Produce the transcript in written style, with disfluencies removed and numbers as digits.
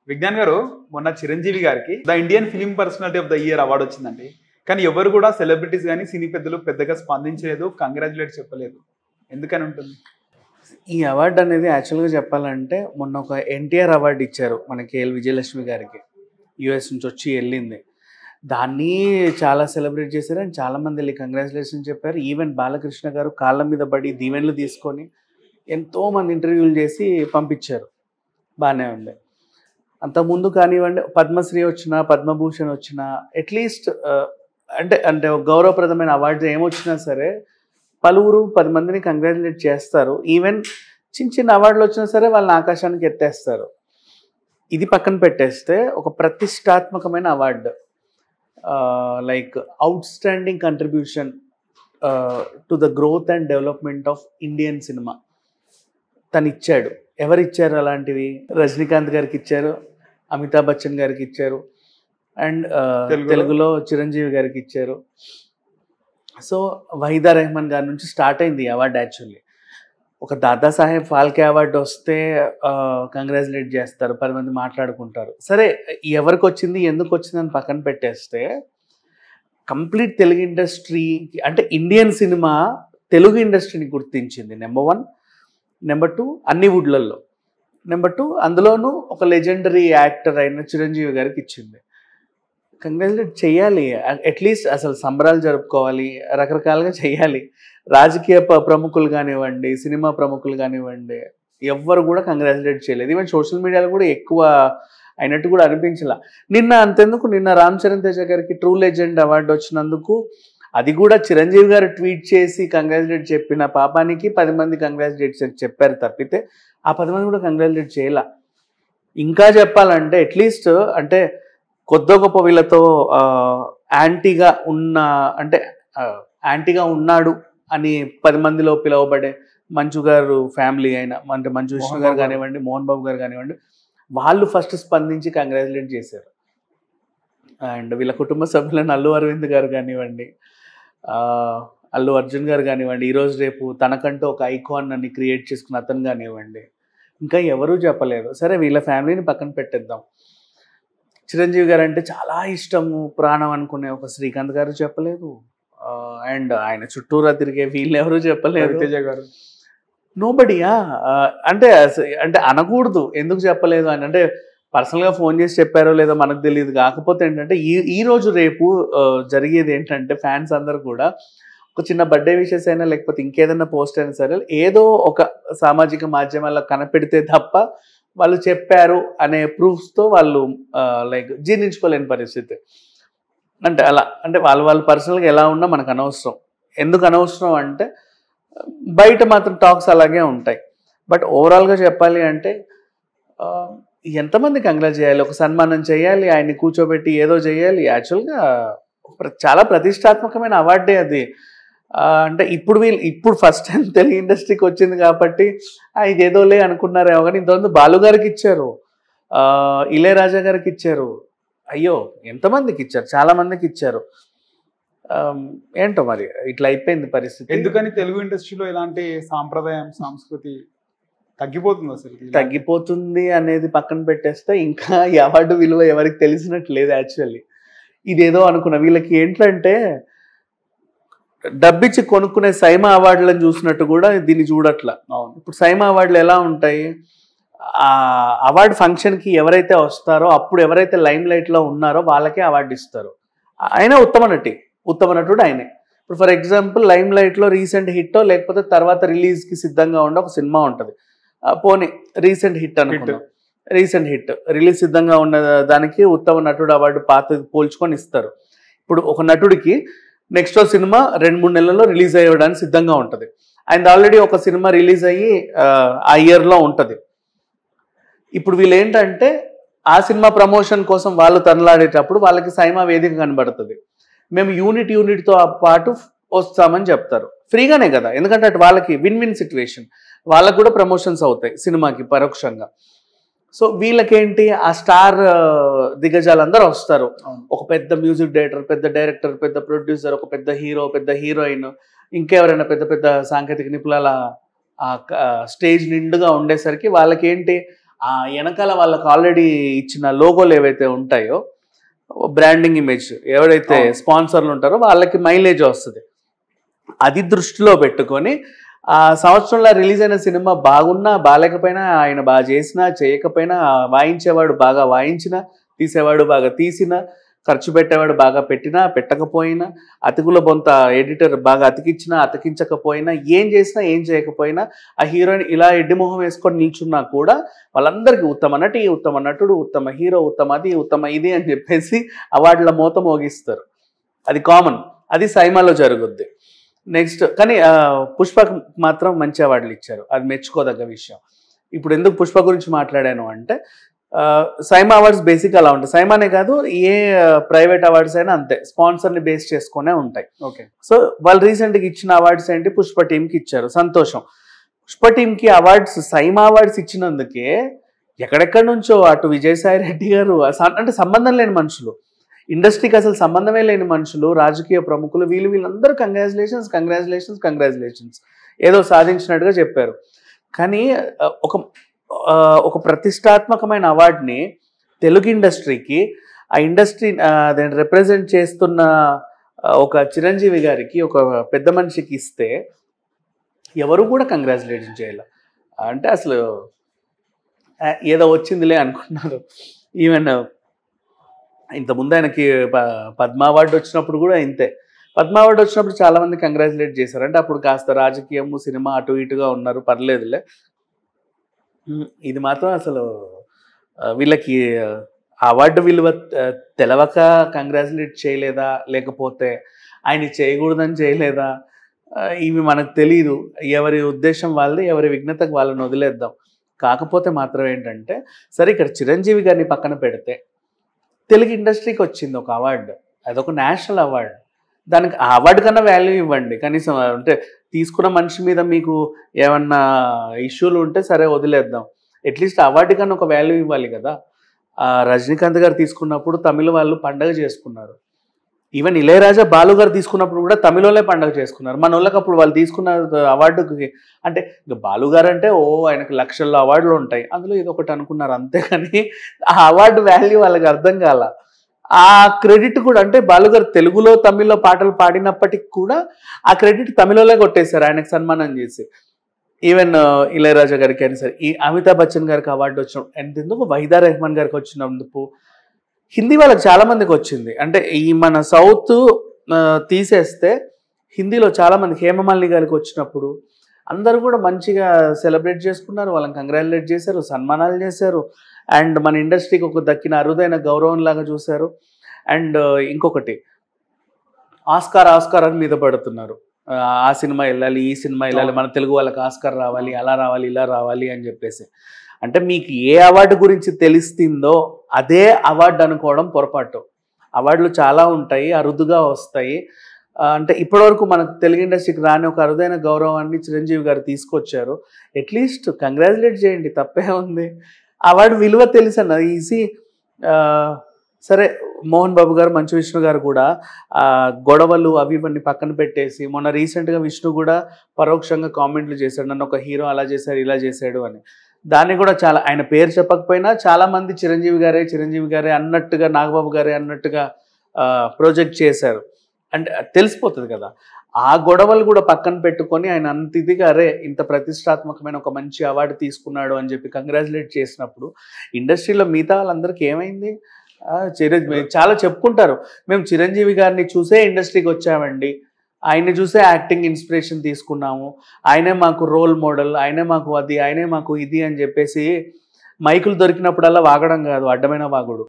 విజ్ఞాన్ గారు మొన్న చిరంజీవి గారికి the Indian film personality of the year award వచ్చిందండి. కానీ ఎవరు కూడా సెలబ్రిటీస్ కానీ సినీ పెద్దలు పెద్దగా స్పందించలేదు, కంగ్రాచులేట్ చెప్పలేదు. ఎందుకని ఉంటుంది? ఈ అవార్డు అనేది యాక్చువల్గా చెప్పాలంటే మొన్న ఒక ఎన్టీఆర్ అవార్డు ఇచ్చారు మనకి విజయలక్ష్మి గారికి, యుఎస్ నుంచి వచ్చి వెళ్ళింది. దాన్ని చాలా సెలబ్రేట్ చేశారు అండ్ చాలామంది వెళ్ళి కంగ్రాచులేషన్ చెప్పారు. ఈవెన్ బాలకృష్ణ గారు కాళ్ళ మీద పడి దీవెనలు తీసుకొని ఎంతోమంది ఇంటర్వ్యూలు చేసి పంపించారు. బాగానే ఉంది. అంతకుముందు కానివ్వండి పద్మశ్రీ వచ్చినా పద్మభూషణ్ వచ్చినా అట్లీస్ట్ అంటే అంటే గౌరవప్రదమైన అవార్డు ఏమొచ్చినా సరే పలువురు 10 మందిని కంగ్రాచులేట్ చేస్తారు. ఈవెన్ చిన్న చిన్న అవార్డులు వచ్చినా సరే వాళ్ళని ఆకాశానికి ఎత్తేస్తారు. ఇది పక్కన పెట్టేస్తే ఒక ప్రతిష్టాత్మకమైన award like outstanding contribution to the growth and development of Indian cinema తను ఇచ్చాడు. ఎవరు ఇచ్చారు అలాంటివి? రజనీకాంత్ గారికి ఇచ్చారు, అమితాబ్ బచ్చన్ గారికి ఇచ్చారు, అండ్ తెలుగులో చిరంజీవి గారికి ఇచ్చారు. సో వహీదా రెహమాన్ గారి నుంచి స్టార్ట్ అయింది ఈ అవార్డు. యాక్చువల్లీ ఒక దాదాసాహెబ్ ఫాల్కే అవార్డు వస్తే కంగ్రాచులేట్ చేస్తారు, 10 మంది మాట్లాడుకుంటారు. సరే ఎవరికి వచ్చింది ఎందుకు వచ్చిందని పక్కన పెట్టేస్తే కంప్లీట్ తెలుగు ఇండస్ట్రీ అంటే ఇండియన్ సినిమా తెలుగు ఇండస్ట్రీని గుర్తించింది. నెంబర్ 1. నెంబర్ 2 అన్ని వుడ్లలో. నెంబర్ 2 అందులోనూ ఒక లెజెండరీ యాక్టర్ అయిన చిరంజీవి గారికి ఇచ్చింది. కంగ్రాచులేట్ చేయాలి, అట్లీస్ట్ అసలు సంబరాలు జరుపుకోవాలి, రకరకాలుగా చేయాలి. రాజకీయ ప్రముఖులు కానివ్వండి, సినిమా ప్రముఖులు కానివ్వండి, ఎవ్వరు కూడా కంగ్రాచులేట్ చేయలేదు. ఈవెన్ సోషల్ మీడియాలో కూడా ఎక్కువ అయినట్టు కూడా అనిపించలా. నిన్న అంతెందుకు, నిన్న రామ్ చరణ్ తేజ గారికి ట్రూ లెజెండ్ అవార్డు వచ్చినందుకు అది కూడా చిరంజీవి గారు ట్వీట్ చేసి కంగ్రాచులేట్ చెప్పిన పాపానికి 10 మంది కంగ్రాచులేట్ చెప్పారు తప్పితే ఆ 10 మంది కూడా కంగ్రాచులేట్ చేయాల. ఇంకా చెప్పాలంటే అట్లీస్ట్ అంటే కొద్ది గొప్ప వీళ్ళతో యాంటీగా ఉన్న అంటే యాంటీగా ఉన్నాడు అని 10 మందిలో పిలువబడే మంచు గారు ఫ్యామిలీ అయినా అంటే మంచు విష్ణు గారు కానివ్వండి, మోహన్ బాబు గారు కానివ్వండి, వాళ్ళు ఫస్ట్ స్పందించి కంగ్రాచులేట్ చేశారు. అండ్ వీళ్ళ కుటుంబ సభ్యులను అల్లు అరవింద్ గారు కానివ్వండి, అల్లు అర్జున్ గారు కానివ్వండి, ఈరోజు రేపు తనకంటూ ఒక ఐకాన్ అని క్రియేట్ చేసుకున్న అతను కానివ్వండి, ఇంకా ఎవరూ చెప్పలేదు. సరే వీళ్ళ ఫ్యామిలీని పక్కన పెట్టేద్దాం. చిరంజీవి గారు అంటే చాలా ఇష్టము, ప్రాణం అనుకునే ఒక శ్రీకాంత్ గారు చెప్పలేదు. అండ్ ఆయన చుట్టూరా తిరిగే వీళ్ళు ఎవరు చెప్పలేదు. తేజ గారు నోబడియా అంటే అంటే అనకూడదు, ఎందుకు చెప్పలేదు అని అంటే పర్సనల్గా ఫోన్ చేసి చెప్పారో లేదో మనకు తెలియదు. కాకపోతే ఏంటంటే ఈ రోజు రేపు జరిగేది ఏంటంటే ఫ్యాన్స్ అందరు కూడా ఒక చిన్న బర్త్డే విషెస్ అయినా లేకపోతే ఇంకేదైనా పోస్ట్ అయినా సరే ఏదో ఒక సామాజిక మాధ్యమాల్లో కనపెడితే తప్ప వాళ్ళు చెప్పారు అనే ప్రూఫ్స్తో వాళ్ళు లైక్ జీర్ణించుకోలేని పరిస్థితి. అంటే అలా అంటే వాళ్ళు పర్సనల్గా ఎలా ఉన్నా మనకు అనవసరం. ఎందుకు అనవసరం అంటే బయట మాత్రం టాక్స్ అలాగే ఉంటాయి. బట్ ఓవరాల్గా చెప్పాలి అంటే ఎంతమంది కంగ్రాట్ చేయాలి, ఒక సన్మానం చేయాలి, ఆయన్ని కూర్చోబెట్టి ఏదో చేయాలి. యాక్చువల్గా చాలా ప్రతిష్టాత్మకమైన అవార్డే అది. అంటే ఇప్పుడు ఫస్ట్ టైం తెలుగు ఇండస్ట్రీకి వచ్చింది కాబట్టి ఇదేదోలే అనుకున్నారేమో, కానీ ఇంతకుముందు బాలు గారికి ఇచ్చారు, ఇళయరాజా గారికి ఇచ్చారు, అయ్యో ఎంతమందికి ఇచ్చారు, చాలా మందికి ఇచ్చారు. ఏంటో మరి ఇట్లా అయిపోయింది పరిస్థితి. ఎందుకని తెలుగు ఇండస్ట్రీలో ఇలాంటి సాంప్రదాయం సంస్కృతి తగ్గిపోతుంది? అసలు తగ్గిపోతుంది అనేది పక్కన పెట్టేస్తే ఇంకా ఈ అవార్డు విలువ ఎవరికి తెలిసినట్టు లేదు. యాక్చువల్లీ ఇదేదో అనుకున్నా, వీళ్ళకి ఏంటంటే డబ్బిచ్చి కొనుక్కునే సైమా అవార్డులను చూసినట్టు కూడా దీన్ని చూడట్లా. ఇప్పుడు సైమా అవార్డులు ఎలా ఉంటాయి, ఆ అవార్డు ఫంక్షన్కి ఎవరైతే వస్తారో అప్పుడు ఎవరైతే లైమ్ లైట్లో ఉన్నారో వాళ్ళకే అవార్డు ఇస్తారు. ఆయన ఉత్తమ నటుడు ఆయనే. ఇప్పుడు ఫర్ ఎగ్జాంపుల్ లైమ్ లైట్లో రీసెంట్ హిట్టో లేకపోతే తర్వాత రిలీజ్కి సిద్ధంగా ఉండే ఒక సినిమా ఉంటుంది, పోనీ రీసెంట్ హిట్ అనుకుందాం, రీసెంట్ హిట్ రిలీజ్ సిద్ధంగా ఉన్న దానికి ఉత్తమ నటుడు అవార్డు పాత పోల్చుకొని ఇస్తారు. ఇప్పుడు ఒక నటుడికి నెక్స్ట్ సినిమా 2-3 నెలల్లో రిలీజ్ అయ్యడానికి సిద్ధంగా ఉంటుంది. అండ్ ఆల్రెడీ ఒక సినిమా రిలీజ్ అయ్యి ఆ ఇయర్లో ఉంటుంది. ఇప్పుడు వీళ్ళు ఏంటంటే ఆ సినిమా ప్రమోషన్ కోసం వాళ్ళు తనలాడేటప్పుడు వాళ్ళకి సైమా వేదిక కనబడుతుంది. మేము యూనిట్తో పాటు వస్తామని చెప్తారు, ఫ్రీగానే కదా, ఎందుకంటే అటు వాళ్ళకి విన్ సిచ్యువేషన్, వాళ్ళకు కూడా ప్రమోషన్స్ అవుతాయి సినిమాకి పరోక్షంగా. సో వీళ్ళకేంటి ఆ స్టార్ దిగ్గజాలందరూ వస్తారు, ఒక పెద్ద మ్యూజిక్ డైరెక్టర్, పెద్ద డైరెక్టర్, పెద్ద ప్రొడ్యూసర్, ఒక పెద్ద హీరో, పెద్ద హీరోయిన్, ఇంకెవరైనా పెద్ద సాంకేతిక నిపుణుల స్టేజ్ నిండుగా ఉండేసరికి వాళ్ళకేంటి ఆ వెనకాల వాళ్ళకి ఆల్రెడీ ఇచ్చిన లోగోలు ఏవైతే ఉంటాయో, బ్రాండింగ్ ఇమేజ్ ఎవరైతే స్పాన్సర్లు ఉంటారో వాళ్ళకి మైలేజ్ వస్తుంది. అది దృష్టిలో పెట్టుకొని ఆ సంవత్సరంలో రిలీజ్ అయిన సినిమా బాగున్నా బాగాలేకపోయినా, ఆయన బాగా చేసినా చేయకపోయినా, వాయించేవాడు బాగా వాయించినా, తీసేవాడు బాగా తీసినా, ఖర్చు పెట్టేవాడు బాగా పెట్టినా పెట్టకపోయినా, అతికుల బొంత ఎడిటర్ బాగా అతికించినా అతికించకపోయినా, ఏం చేసినా ఏం చేయకపోయినా, ఆ హీరోయిన్ ఇలా ఎడ్డిమొహం వేసుకొని నిల్చున్నా కూడా వాళ్ళందరికీ ఉత్తమ నటి, ఉత్తమ నటుడు, ఉత్తమ హీరో, ఉత్తమ అది, ఉత్తమ ఇది అని చెప్పేసి అవార్డుల మోత మోగిస్తారు. అది కామన్, అది సైమాలో జరుగుద్ది. నెక్స్ట్ కానీ పుష్పకు మాత్రం మంచి అవార్డులు ఇచ్చారు, అది మెచ్చుకోదగ్గ విషయం. ఇప్పుడు ఎందుకు పుష్ప గురించి మాట్లాడాను అంటే, సైమా అవార్డ్స్ బేసిక్ అలా ఉంటాయి. సైమానే కాదు, ఏ ప్రైవేట్ అవార్డ్స్ అయినా అంతే, స్పాన్సర్ని బేస్ చేసుకునే ఉంటాయి. ఓకే. సో వాళ్ళు రీసెంట్గా ఇచ్చిన అవార్డ్స్ ఏంటి, పుష్ప టీంకి ఇచ్చారు, సంతోషం. పుష్ప టీంకి అవార్డ్స్, సైమా అవార్డ్స్ ఇచ్చినందుకే ఎక్కడెక్కడి నుంచో అటు విజయసాయి రెడ్డి గారు, అంటే సంబంధం లేని మనుషులు, ఇండస్ట్రీకి అసలు సంబంధమే లేని మనుషులు, రాజకీయ ప్రముఖులు, వీళ్ళందరూ కంగ్రాచులేషన్స్ కంగ్రాచులేషన్స్ కంగ్రాచులేషన్స్ ఏదో సాధించినట్టుగా చెప్పారు. కానీ ఒక ప్రతిష్టాత్మకమైన అవార్డుని తెలుగు ఇండస్ట్రీకి, ఆ ఇండస్ట్రీ దాన్ని రిప్రజెంట్ చేస్తున్న ఒక చిరంజీవి గారికి, ఒక పెద్ద మనిషికి ఇస్తే ఎవరు కూడా కంగ్రాచులేషన్ చేయాలి. అంటే అసలు ఏదో వచ్చిందిలే అనుకున్నారు. ఈవెన్ ఇంతకుముందు ఆయనకి పద్మ అవార్డు వచ్చినప్పుడు కూడా ఇంతే. పద్మ అవార్డు వచ్చినప్పుడు చాలామంది కంగ్రాచులేట్ చేశారు. అంటే అప్పుడు కాస్త రాజకీయము సినిమా అటు ఇటుగా ఉన్నారు, పర్లేదులే. ఇది మాత్రం అసలు వీళ్ళకి అవార్డు విలువ తెలవక కంగ్రాచులేట్ చేయలేదా, లేకపోతే ఆయన చేయకూడదని చేయలేదా, ఇవి మనకు తెలియదు. ఎవరి ఉద్దేశం వాళ్ళది, ఎవరి విఘ్నతకు వాళ్ళని వదిలేద్దాం. కాకపోతే మాత్రం ఏంటంటే, సరే ఇక్కడ చిరంజీవి గారిని పక్కన పెడితే తెలుగు ఇండస్ట్రీకి వచ్చింది ఒక అవార్డు, అదొక నేషనల్ అవార్డు. దానికి ఆ అవార్డు కన్నా వాల్యూ ఇవ్వండి కనీసం. అంటే తీసుకున్న మనిషి మీద మీకు ఏమన్నా ఇష్యూలు ఉంటే సరే వదిలేద్దాం, అట్లీస్ట్ అవార్డు కన్నా ఒక వాల్యూ ఇవ్వాలి కదా. రజనీకాంత్ గారు తీసుకున్నప్పుడు తమిళ వాళ్ళు పండగ చేసుకున్నారు. ఈవెన్ ఇళయరాజా బాలు గారు తీసుకున్నప్పుడు కూడా తమిళోళ్ళే పండగ చేసుకున్నారు. మన వాళ్ళకి అప్పుడు వాళ్ళు తీసుకున్న అవార్డుకి అంటే ఇక బాలు గారు అంటే ఆయనకు లక్షల్లో అవార్డులు ఉంటాయి, అందులో ఇది ఒకటి అనుకున్నారు అంతేగాని ఆ అవార్డు వాల్యూ వాళ్ళకి అర్థం కాల. ఆ క్రెడిట్ కూడా అంటే బాలుగారు తెలుగులో తమిళ్లో పాటలు పాడినప్పటికి కూడా ఆ క్రెడిట్ తమిళలో కొట్టేశారు ఆయనకు సన్మానం చేసి. ఈవెన్ ఇళయరాజా గారికి అయినా సరే, ఈ అమితాబ్ బచ్చన్ గారికి అవార్డు వచ్చిన ఎందుకు, వహీదా రెహమాన్ గారికి వచ్చినందుకు, హిందీ వాళ్ళకి చాలామందికి వచ్చింది. అంటే ఈ మన సౌత్ తీసేస్తే హిందీలో చాలామంది, హేమమాలిని గారికి వచ్చినప్పుడు అందరూ కూడా మంచిగా సెలబ్రేట్ చేసుకున్నారు, వాళ్ళని కంగ్రాచులేట్ చేశారు, సన్మానాలు చేశారు. అండ్ మన ఇండస్ట్రీకి ఒక దక్కిన అరుదైన గౌరవం లాగా చూశారు. అండ్ ఇంకొకటి ఆస్కార్ అని మీద పడుతున్నారు. ఆ సినిమా వెళ్ళాలి, ఈ సినిమా వెళ్ళాలి, మన తెలుగు వాళ్ళకి ఆస్కార్ రావాలి, అలా రావాలి, ఇలా రావాలి అని చెప్పేసి. అంటే మీకు ఏ అవార్డు గురించి తెలిస్తుందో అదే అవార్డు అనుకోవడం పొరపాటు. అవార్డులు చాలా ఉంటాయి, అరుదుగా వస్తాయి. అంటే ఇప్పటివరకు మనకు తెలుగు ఇండస్ట్రీకి రాని ఒక అరుదైన గౌరవాన్ని చిరంజీవి గారు తీసుకొచ్చారు. అట్లీస్ట్ కంగ్రాచులేట్ చేయండి, తప్పే ఉంది. అవార్డు విలువ తెలుసన్న ఈజీ. సరే, మోహన్ బాబు గారు, మంచు విష్ణు గారు కూడా గొడవలు అవి ఇవన్నీ పక్కన పెట్టేసి, మొన్న రీసెంట్గా విష్ణు కూడా పరోక్షంగా కామెంట్లు చేశాడు, నన్ను ఒక హీరో అలా చేశాడు ఇలా చేశాడు అని. దాన్ని కూడా చాలా, ఆయన పేరు చెప్పకపోయినా చాలామంది చిరంజీవి గారే అన్నట్టుగా, నాగబాబు గారే అన్నట్టుగా ప్రొజెక్ట్ చేశారు. అంటే తెలిసిపోతుంది కదా. ఆ గొడవలు కూడా పక్కన పెట్టుకొని ఆయన అంత ఇదిగా అరే ఇంత ప్రతిష్టాత్మకమైన ఒక మంచి అవార్డు తీసుకున్నాడు అని చెప్పి కంగ్రాచులేట్ చేసినప్పుడు ఇండస్ట్రీలో మిగతా వాళ్ళందరికీ ఏమైంది? చాలా చెప్పుకుంటారు, మేము చిరంజీవి గారిని చూసే ఇండస్ట్రీకి వచ్చామండి, ఆయన్ని చూసే యాక్టింగ్ ఇన్స్పిరేషన్ తీసుకున్నాము, ఆయనే మాకు రోల్ మోడల్, ఆయనే మాకు అది, ఆయనే మాకు ఇది అని చెప్పేసి మైకులు దొరికినప్పుడల్లా వాగడం కాదు, అడ్డమైన వాగుడు.